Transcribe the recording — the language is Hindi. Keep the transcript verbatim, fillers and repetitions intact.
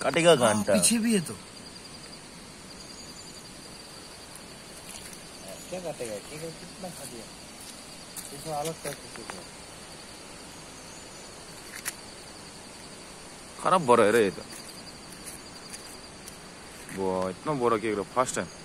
काटेगा घंटा। पीछे भी है तो क्या काटेगा? कितना खा दिया इसमें अलग करके। खराब बड़ा है रे ये तो। वो इतना बड़ा केक फर्स्ट टाइम।